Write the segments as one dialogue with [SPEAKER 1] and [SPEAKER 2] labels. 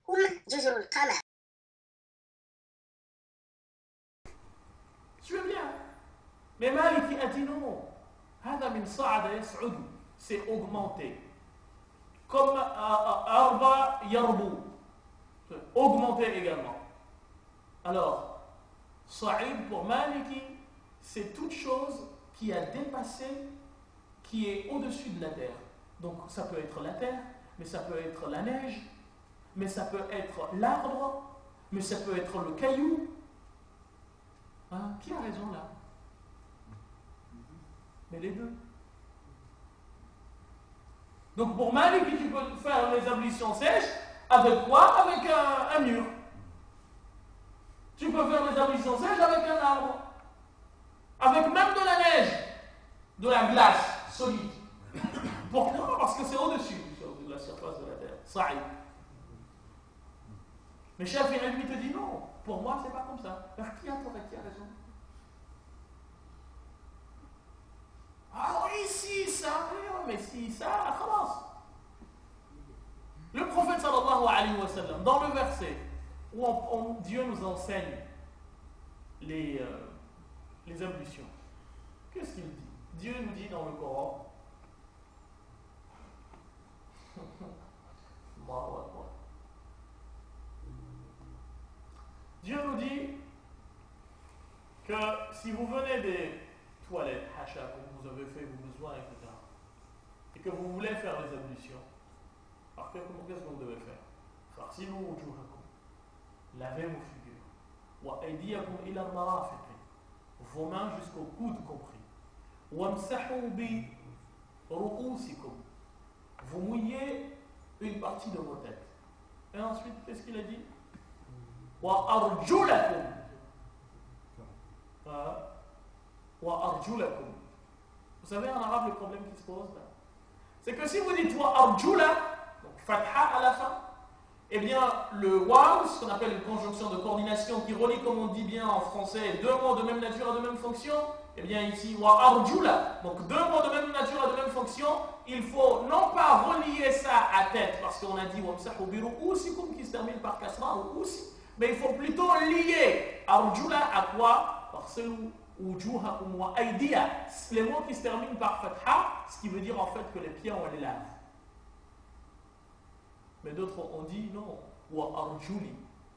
[SPEAKER 1] جزر القمر.
[SPEAKER 2] Tu veux bien. Mais Maliki a dit non. هذا من صعد يصعد. C'est augmenté. Comme Arba Yarbu. Augmenté également. Alors, Sa'id pour Maliki, c'est toute chose qui a dépassé, qui est au-dessus de la terre. Donc ça peut être la terre, mais ça peut être la neige, mais ça peut être l'arbre, mais ça peut être le caillou. Hein? Qui a raison là? Mais les deux. Donc pour Maliki, tu peux faire les ablutions sèches avec quoi? Avec un mur. Tu peux faire les ablutions sèches avec un arbre. Avec même de la neige, de la glace solide. Pourquoi? Parce que c'est au-dessus de la surface de la terre. Sa'id. Mais Shafi'i lui te dit non. Pour moi, c'est pas comme ça. Alors qui a tort et qui a raison? Ah oui, si, ça, mais si, ça, commence. Le prophète sallallahu alayhi wa sallam, dans le verset où Dieu nous enseigne les ablutions, qu'est-ce qu'il dit? Dieu nous dit dans le Coran, Dieu nous dit que si vous venez des toilettes, hacha, que vous avez fait vos besoins, etc., et que vous voulez faire les ablutions, alors qu'est-ce que vous devez faire? Lavez vos figures. Wa aydiyakum ila al-marafiq. Vos mains jusqu'au coude compris. Wamsahu bi ru'usikum. Vous mouillez une partie de vos têtes. Et ensuite, qu'est-ce qu'il a dit? Wa arjulakum. Wa arjulakum. Vous savez en arabe le problème qui se pose là? C'est que si vous dites wa arjula, donc fatha à la fin, eh bien le waw, ce qu'on appelle une conjonction de coordination qui relie, comme on dit bien en français, deux mots de même nature et de même fonction, eh bien ici wa arjula, donc deux mots de même nature et de même fonction, il faut non pas relier ça à tête, parce qu'on a dit wamsahu bi ru'usikum qui se termine par kasra ou usi, mais il faut plutôt lier arjula à quoi? Parce que wujuhakum wa aydiya, les mots qui se terminent par fatha, ce qui veut dire en fait que les pieds on les lave. Mais d'autres ont dit non, wa arjuli.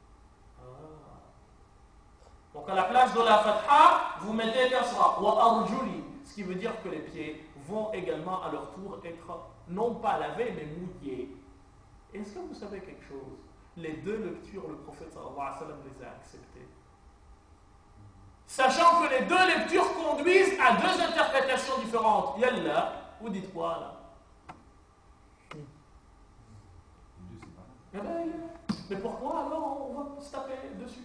[SPEAKER 2] Donc à la place de la fatha, vous mettez kasra, wa arjuli, ce qui veut dire que les pieds vont également à leur tour être non pas lavés mais mouillés. Est-ce que vous savez quelque chose? Les deux lectures, le prophète sallallahu alayhi wa sallam les a acceptées. Sachant que les deux lectures conduisent à deux interprétations différentes. Yallah, vous dites quoi là? Mais pourquoi alors on va se taper dessus?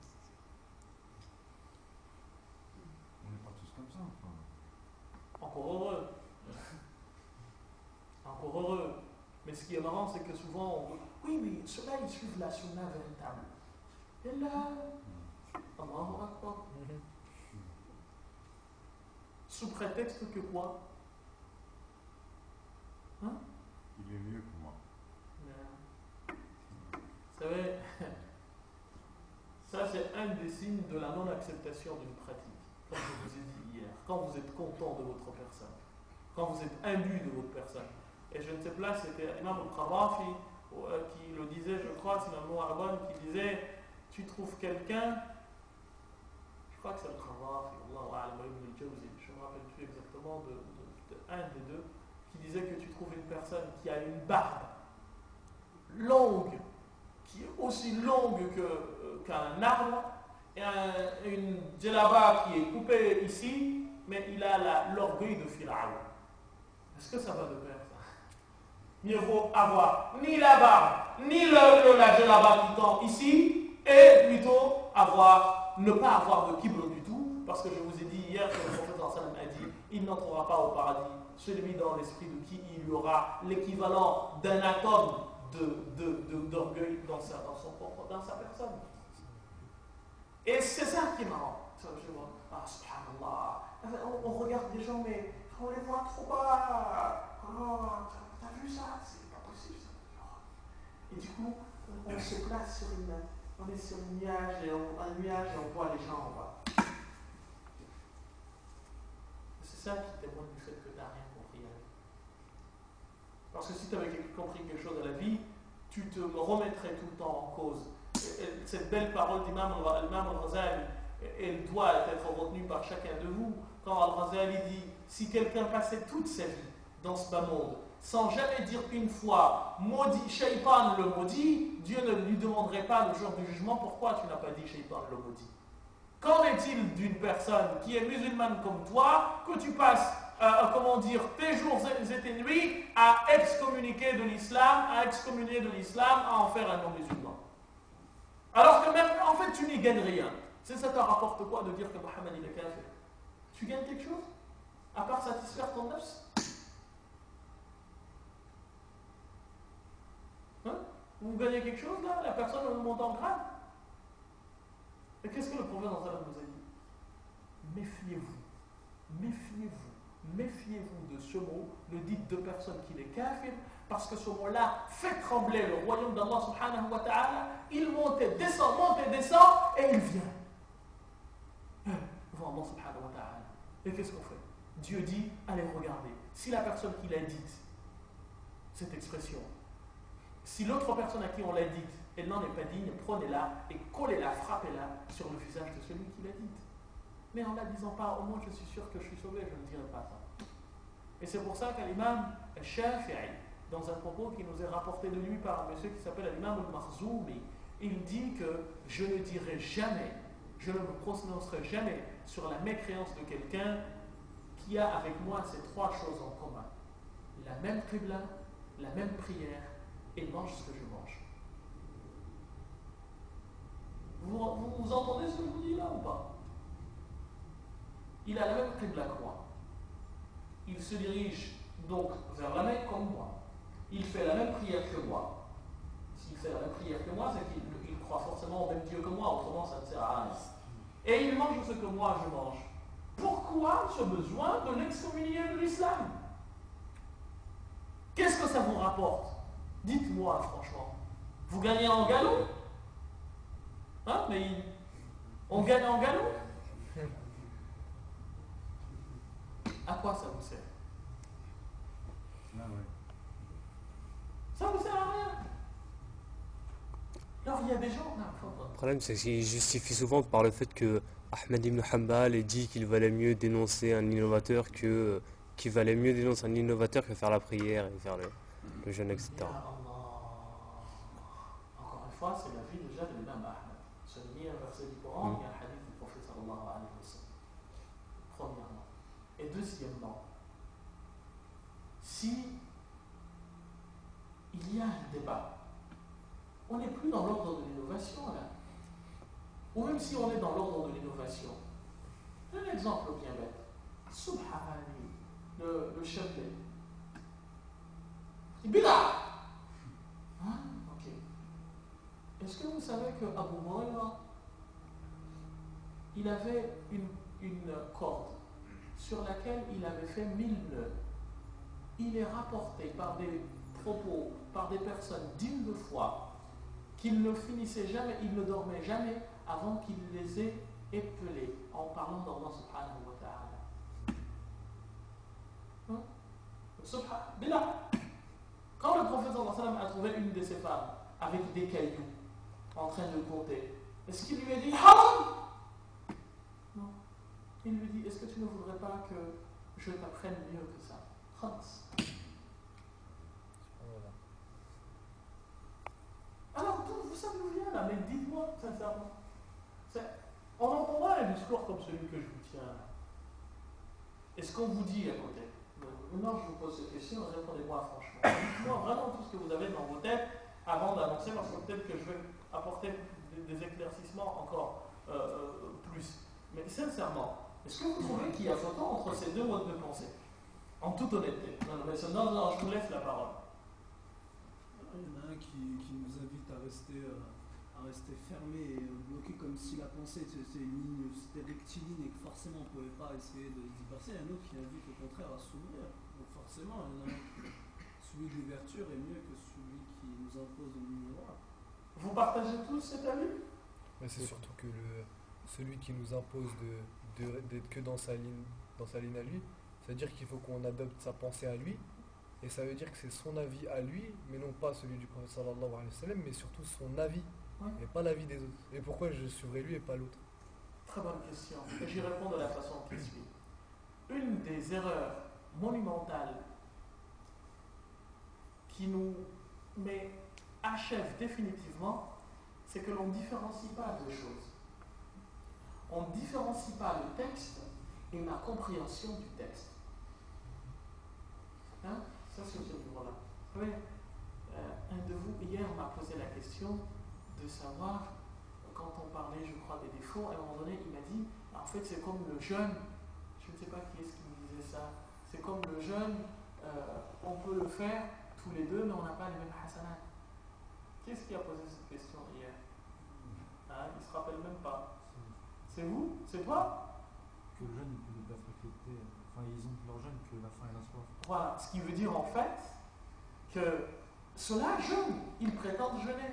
[SPEAKER 3] On n'est pas tous comme ça, enfin.
[SPEAKER 2] Encore heureux. Encore heureux. Mais ce qui est marrant, c'est que souvent, oui, mais ceux-là, ils suivent la sunna véritable. Et là, Allahu Akbar. Sous prétexte que quoi? Hein?
[SPEAKER 3] Il est mieux que moi.
[SPEAKER 2] Vous savez, ça c'est un des signes de la non-acceptation d'une pratique. Comme je vous ai dit hier, quand vous êtes content de votre personne, quand vous êtes imbu de votre personne. Et je ne sais pas, c'était Imam al-Qaddafi qui le disait, je crois, c'est Imam Al-Arbani qui disait, tu trouves quelqu'un, je crois que c'est al-Qaddafi, Allahu a'lam, Ibn al-Jawzi, je ne me rappelle plus exactement de un des deux, qui disait que tu trouves une personne qui a une barbe longue, qui est aussi longue qu'un arbre, et une djellaba qui est coupée ici, mais il a l'orgueil de Pharaon. Est-ce que ça va de pair, ça? Mieux vaut avoir ni la barbe, ni la djellaba qui tombe ici, et plutôt ne pas avoir de kibr du tout, parce que je vous ai dit hier que le prophète a dit, il n'entrera pas au paradis celui dans l'esprit de qui il y aura l'équivalent d'un atome d'orgueil dans sa personne. Et c'est ça qui est marrant. Ah, subhanallah. On regarde des gens, mais on les voit trop bas. Oh, t'as vu ça? C'est pas possible ça. Et du coup, on se place sur une. On est sur un nuage et on voit les gens en bas. C'est ça qui témoigne du fait que tu n'as rien compris à la vie. Parce que si tu avais compris quelque chose à la vie, tu te remettrais tout le temps en cause. Et cette belle parole d'Imam al-Ghazali, elle doit être retenue par chacun de vous. Quand al-Ghazali dit, si quelqu'un passait toute sa vie dans ce bas monde, sans jamais dire une fois maudit, Shaitan le maudit, Dieu ne lui demanderait pas le jour du jugement pourquoi tu n'as pas dit Shaitan le maudit. Qu'en est-il d'une personne qui est musulmane comme toi, que tu passes, tes jours et tes nuits à excommuniquer de l'islam, à excommunier de l'islam, à en faire un non-musulman? Alors que même, en fait, tu n'y gagnes rien. Ça te rapporte quoi de dire que Mohammed il est kafir? Tu gagnes quelque chose? À part satisfaire ton nafs? Vous gagnez quelque chose là? La personne monte en grade? Et qu'est-ce que le prophète nous a dit? Méfiez-vous, méfiez-vous, méfiez-vous de ce mot. Ne dites de personne qu'il est kafir, parce que ce mot-là fait trembler le royaume d'Allah subhanahu wa ta'ala. Il monte et descend, et il vient. Devant Allah subhanahu wa ta'ala. Et qu'est-ce qu'on fait? Dieu dit, allez regarder. Si la personne qui l'a dite, cette expression, si l'autre personne à qui on l'a dite, elle n'en est pas digne, prenez-la et collez-la, frappez-la sur le visage de celui qui l'a dite. Mais en la disant pas, au moins je suis sûr que je suis sauvé, je ne dirai pas ça. Et c'est pour ça qu'à l'imam al-Shafi'i, dans un propos qui nous est rapporté de lui par un monsieur qui s'appelle l'imam al-Makhzoumi, il dit que je ne dirai jamais, je ne me prononcerai jamais sur la mécréance de quelqu'un qui a avec moi ces trois choses en commun. La même qibla, la même prière, et mange ce que je mange. Vous entendez ce que je vous dis là ou pas? Il a la même qibla que moi. Il se dirige donc vers la Mecque comme moi. Il fait la même prière que moi. S'il fait la même prière que moi, c'est qu'il croit forcément au même Dieu que moi, autrement ça ne sert à rien. Et il mange ce que moi je mange. Pourquoi ce besoin de l'excommunier de l'islam? Qu'est-ce que ça vous rapporte? Dites-moi franchement. Vous gagnez en galop? Hein? Mais on gagne en galop? À quoi ça vous sert? Ça vous sert à rien. Alors il y a des gens.
[SPEAKER 1] Le problème, c'est qu'il justifie souvent par le fait que Ahmed ibn Hanbal ait dit qu'il valait mieux dénoncer un innovateur que faire la prière et faire le jeûne, etc.
[SPEAKER 2] Encore une fois, c'est la vie déjà de l'imam Ahmed. Ce n'est ni un verset du Coran, ni un hadith du prophète sallallahu alayhi wa sallam. Premièrement. Et deuxièmement, si il y a un débat, on n'est plus dans l'ordre de l'innovation là. Ou même si on est dans l'ordre de l'innovation. Un exemple bien bête. Subhanallah, le chapelet. Bida! Hein? Ok. Est-ce que vous savez que Abu Huraira, il avait une corde sur laquelle il avait fait 1000 nœuds. Il est rapporté par des propos, par des personnes dignes de foi, qu'il ne finissait jamais, il ne dormait jamais avant qu'il les ait épelés en parlant d'Allah subhanahu wa ta'ala. Billah. Quand le prophète sallallahu alayhi wa sallam a trouvé une de ses femmes avec des cailloux en train de compter, est-ce qu'il lui a dit haram? Non. Il lui dit, est-ce que tu ne voudrais pas que je t'apprenne mieux que ça? Khalas. Alors, vous savez où vient là, mais dites-moi sincèrement. On entendra un discours comme celui que je vous tiens là. Est-ce qu'on vous dit à côté? Maintenant, je vous pose cette question, répondez-moi franchement. Dites-moi vraiment tout ce que vous avez dans vos têtes avant d'annoncer, parce que peut-être que je vais apporter des éclaircissements encore plus. Mais sincèrement, est-ce que vous trouvez qu'il y a photo entre ces deux modes de pensée? En toute honnêteté. Non, je vous laisse la parole.
[SPEAKER 4] Il y en a un qui nous invite à rester fermé et bloqué comme si la pensée c'était une ligne, c'était rectiligne et que forcément on ne pouvait pas essayer de d'y passer. Il y en a un autre qui invite au contraire à s'ouvrir. Donc forcément, celui d'ouverture est mieux que celui qui nous impose une ligne droite.
[SPEAKER 2] partagez tous cet avis?
[SPEAKER 5] Mais c'est surtout que celui qui nous impose d'être que dans sa ligne à lui, ça veut dire qu'il faut qu'on adopte sa pensée à lui, et ça veut dire que c'est son avis à lui, mais non pas celui du prophète sallallahu alayhi wa sallam, mais surtout son avis,
[SPEAKER 2] Ouais.
[SPEAKER 5] et pas l'avis des autres. Et pourquoi je suivrai lui et pas l'autre?
[SPEAKER 2] Très bonne question. Et j'y réponds de la façon qui suit. Une des erreurs monumentales qui nous achève définitivement, c'est que l'on ne différencie pas deux choses. On ne différencie pas le texte et la compréhension du texte. Hein? Ça, c'est ce niveau-là. Vous savez, un de vous, hier, m'a posé la question de savoir, quand on parlait, je crois, des défauts, à un moment donné, il m'a dit, en fait, c'est comme le jeûne. Je ne sais pas qui est-ce qui me disait ça. C'est comme le jeûne, on peut le faire tous les deux, mais on n'a pas les mêmes hasanat. Qu'est-ce qui a posé cette question hier? Hein? Il ne se rappelle même pas. C'est vous? C'est toi?
[SPEAKER 3] Que le jeune ne peut pas se refléter. Enfin, ils ont leur jeûne que la faim et la soif.
[SPEAKER 2] Voilà, ce qui veut dire en fait que ceux-là jeûnent, ils prétendent jeûner.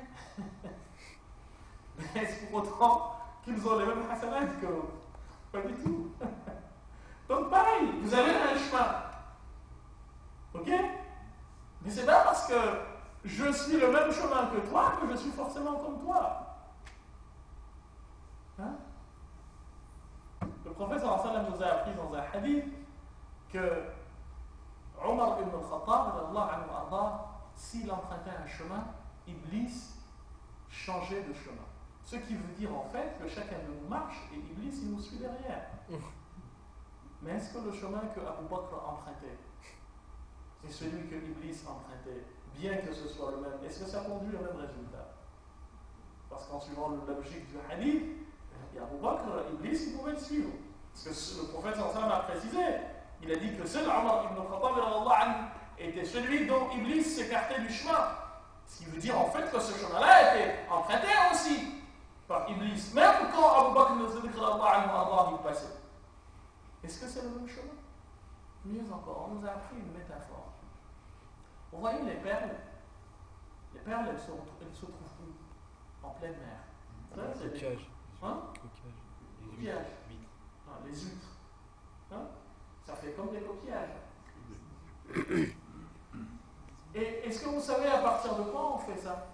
[SPEAKER 2] Mais est-ce pour autant qu'ils ont les mêmes hasanat que l'autre? Pas du tout. Donc pareil, vous avez un chemin. Ok? Mais c'est pas parce que je suis le même chemin que toi que je suis forcément comme toi. Hein? Le prophète sallallahu alayhi wa sallam nous a appris dans un hadith que Omar ibn al-Khattab, s'il empruntait un chemin, Iblis changeait de chemin. Ce qui veut dire en fait que chacun de nous marche et Iblis il nous suit derrière. Mais est-ce que le chemin que Abu Bakr empruntait, c'est celui que Iblis empruntait, bien que ce soit le même, est-ce que ça conduit au même résultat? Parce qu'en suivant la logique du hadith, Abu Bakr, Iblis, il pouvait le suivre. Parce que le prophète sallallahu alayhi wa sallam a précisé, il a dit que seul Omar ibn al-Khattab était celui dont Iblis s'écartait du chemin. Ce qui veut dire en fait que ce chemin-là était emprunté aussi par Iblis, même quand Abu Bakr il passait. Est-ce que c'est le même chemin? Mieux encore, on nous a appris une métaphore. Vous voyez les perles? Les perles, elles se trouvent où? En pleine mer. Ça, c'est des...
[SPEAKER 5] Coquillage.
[SPEAKER 2] Hein?
[SPEAKER 5] Coquillage.
[SPEAKER 3] Les
[SPEAKER 2] Coquillages.
[SPEAKER 3] huîtres.
[SPEAKER 2] Ah, les huîtres. Hein? Ça fait comme des coquillages. Et est-ce que vous savez à partir de quoi on fait ça?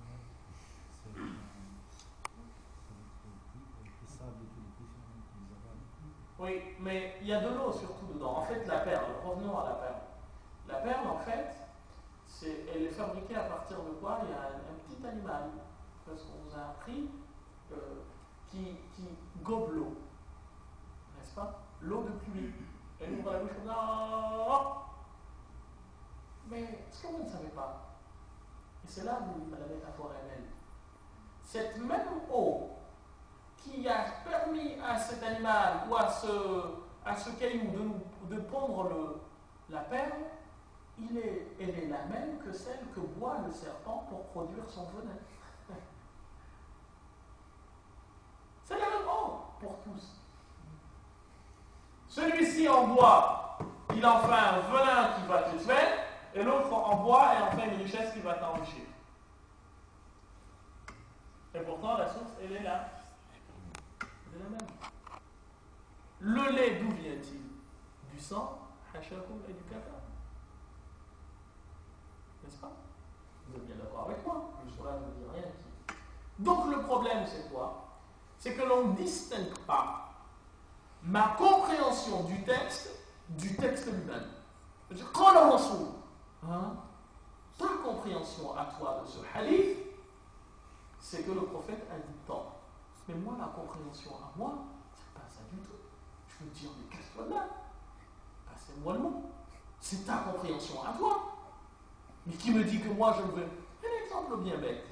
[SPEAKER 2] Oui, mais il y a de l'eau surtout dedans. En fait, la perle, revenons à la perle. La perle, en fait, elle est fabriquée à partir de quoi? Il y a un petit animal, parce qu'on nous a appris, qui gobe l'eau. N'est-ce pas? L'eau de pluie. Elle ouvre la bouche comme ça. Mais ce que vous ne savez pas, et c'est là où la métaphore est belle, cette même eau qui a permis à cet animal ou à ce caillou de pondre la perle, elle est la même que celle que boit le serpent pour produire son venin. C'est la même eau pour tous. Celui-ci en boit, il en fait un venin qui va te tuer, et l'autre en boit et en fait une richesse qui va t'enrichir. Et pourtant, la source, elle est là. Elle est la même. Le lait, d'où vient-il? Du sang, hashakum et du caca. N'est-ce pas? Vous êtes bien d'accord avec moi? Cela ne veut dire rien ici. Donc le problème, c'est quoi? C'est que l'on ne distingue pas ma compréhension du texte lui-même. Je dis, quand on s'ouvre, ta compréhension à toi de ce hadith, c'est que le prophète a dit tant. Mais moi, la compréhension à moi, c'est pas ça du tout. Je veux dire, mais casse-toi de là. Passez-moi le mot. C'est ta compréhension à toi. Mais qui me dit que moi, je veux. Un exemple bien bête.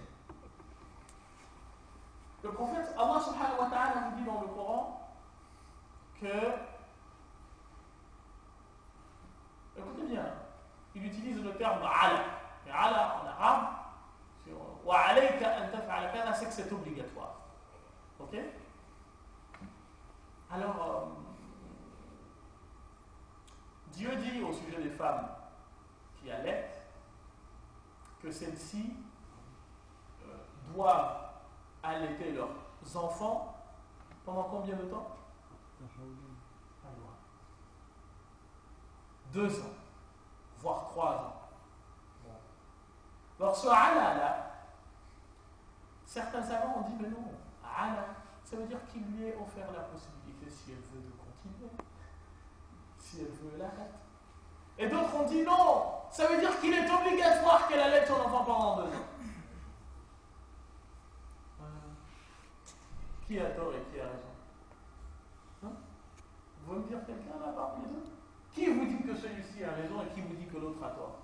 [SPEAKER 2] Le prophète, Allah subhanahu wa ta'ala nous dit dans le Coran que, écoutez bien, il utilise le terme ala. Et ala en arabe, wa alayka an taf'ala kada, c'est que c'est obligatoire. Ok? Alors, Dieu dit au sujet des femmes qui allaitent que celles-ci doivent allaiter leurs enfants pendant combien de temps? 2 ans, voire 3 ans. Bon. Alors ce ala là, certains savants ont dit mais non, ala, ça veut dire qu'il lui est offert la possibilité, si elle veut, de continuer. Si elle veut, elle arrête. Et d'autres ont dit non, ça veut dire qu'il est obligatoire qu'elle allaite son enfant pendant 2 ans. Qui a tort et qui a raison? Hein? Vous pouvez me dire quelqu'un là parmi les deux? Qui vous dit que celui-ci a raison et qui vous dit que l'autre a tort?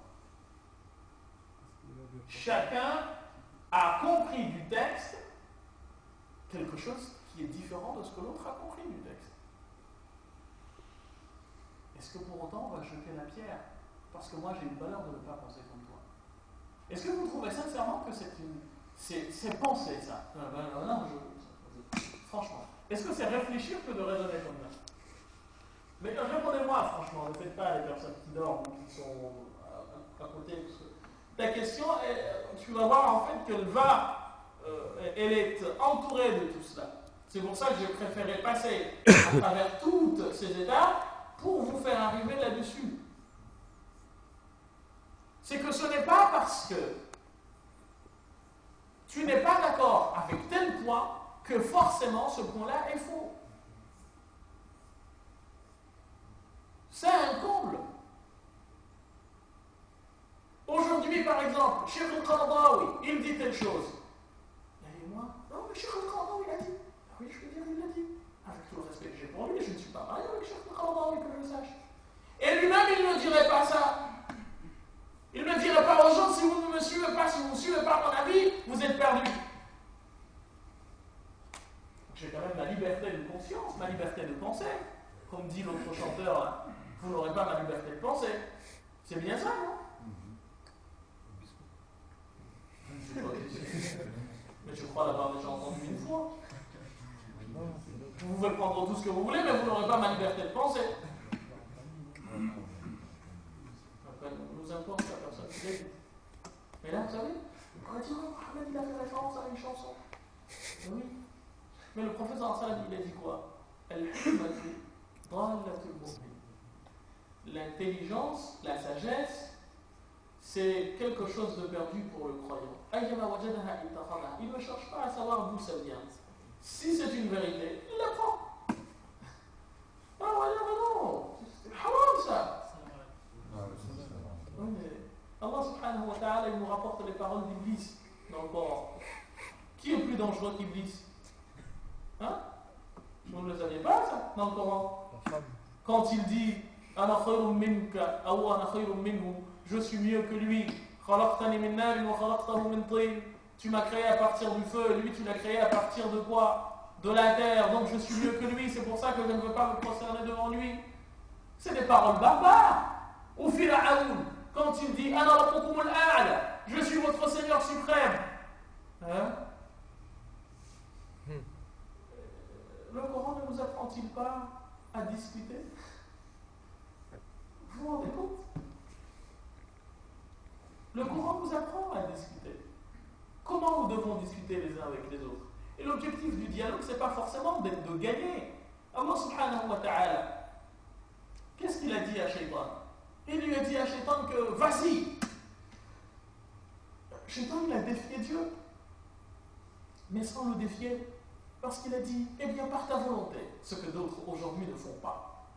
[SPEAKER 2] Chacun a compris du texte quelque chose qui est différent de ce que l'autre a compris du texte. Est-ce que pour autant on va jeter la pierre parce que moi j'ai une valeur de ne pas penser comme toi? Est-ce que vous trouvez sincèrement que c'est penser ça? Non, franchement. Est-ce que c'est réfléchir que de raisonner comme ça? Mais répondez-moi franchement, ne faites pas les personnes qui dorment ou qui sont à côté. Parce que ta question, tu vas voir en fait qu'elle elle est entourée de tout cela. C'est pour ça que j'ai préféré passer à travers toutes ces étapes pour vous faire arriver là-dessus. C'est que ce n'est pas parce que tu n'es pas d'accord avec tel point que forcément ce point-là est faux. C'est un comble. Aujourd'hui, par exemple, Cheikh al-Qaradawi, il dit telle chose. Et moi, non, mais Cheikh al-Qaradawi, il a dit. Ah oui, je veux dire, il l'a dit. Avec tout le respect que j'ai pour lui, je ne suis pas marié avec Cheikh al-Qaradawi, que je le sache. Et lui-même, il ne dirait pas ça. Il ne dirait pas aux gens, si vous ne me suivez pas, si vous ne suivez pas mon avis, vous êtes perdus. J'ai quand même ma liberté de conscience, ma liberté de penser. Comme dit l'autre chanteur, là, vous n'aurez pas ma liberté de penser. C'est bien ça, non? Mais je crois l'avoir déjà entendu une fois. Vous pouvez prendre tout ce que vous voulez, mais vous n'aurez pas ma liberté de penser. Après, nous importe la personne qui l'a dit. Mais là, vous savez, on va dire, Mohamed, il a fait référence à une chanson. Oui. Mais le professeur Sallam, il a dit quoi? L'intelligence, la sagesse, c'est quelque chose de perdu pour le croyant. Il ne cherche pas à savoir d'où ça vient. Si c'est une vérité, il la prend. Ah, on va dire, mais non, c'est haram ça. Oui, mais Allah subhanahu wa ta'ala, il nous rapporte les paroles d'Iblis dans le Coran. Qui est plus dangereux qu'Iblis? Hein? Vous ne le saviez pas ça dans le Coran? Quand il dit Ana khayrun minka, ou ana khayrun minhu, je suis mieux que lui. Khalaqtani min narin wa khalaqtahu min tin. Tu m'as créé à partir du feu, et lui tu l'as créé à partir de quoi? De la terre, donc je suis mieux que lui, c'est pour ça que je ne veux pas me prosterner devant lui. C'est des paroles barbares. Ou Fir'aoun, quand il dit Ana rabbukumul a'la, je suis votre Seigneur suprême. Hein? Le Coran ne nous apprend-il pas à discuter? Vous vous rendez compte? Le Coran nous apprend à discuter. Comment nous devons discuter les uns avec les autres? Et l'objectif du dialogue, ce n'est pas forcément de gagner. Allah subhanahu wa ta'ala, qu'est-ce qu'il a dit à Shaitan? Il lui a dit à Shaitan que vas-y. Shaitan, il a défié Dieu. Mais sans le défier, parce qu'il a dit, eh bien par ta volonté, ce que d'autres aujourd'hui ne font pas.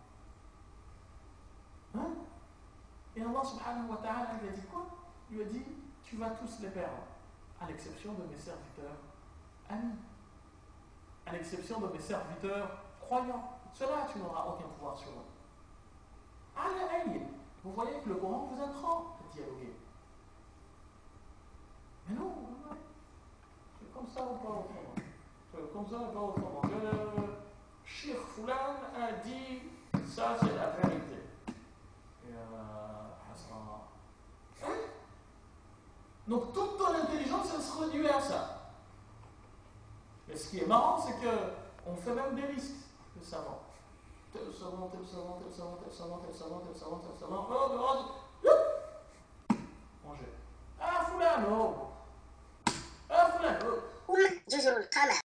[SPEAKER 2] Hein? Et Allah subhanahu wa ta'ala lui a dit quoi? Il lui a dit, tu vas tous les perdre, à l'exception de mes serviteurs amis, à l'exception de mes serviteurs croyants. Cela, tu n'auras aucun pouvoir sur eux. Vous voyez que le Coran vous apprend à dialoguer. Mais non, c'est comme ça ou pas autrement. Comme ça ou pas autrement. Le Cheikh Foulan a dit ça, c'est la vérité. Et hein? Donc toute ton intelligence, elle se réduit à ça. Mais ce qui est marrant, c'est qu'on fait même des listes de savants. Tel savant, tel savant, tel savant, tel savant, tel savant, tel savant, tel savant. On jette. Ah, Foulan, oh. Ah, Foulan, oh.
[SPEAKER 6] قمر